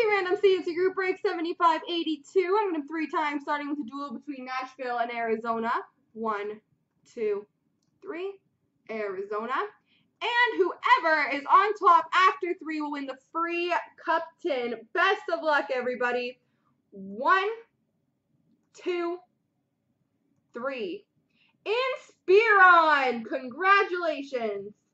Multi-Random C&C Group Break 7582. I'm going to 3 times, starting with a duel between Nashville and Arizona. 1, 2, 3. Arizona. And whoever is on top after 3 will win the free cup tin. Best of luck, everybody. 1, 2, 3. Inspiron! Congratulations!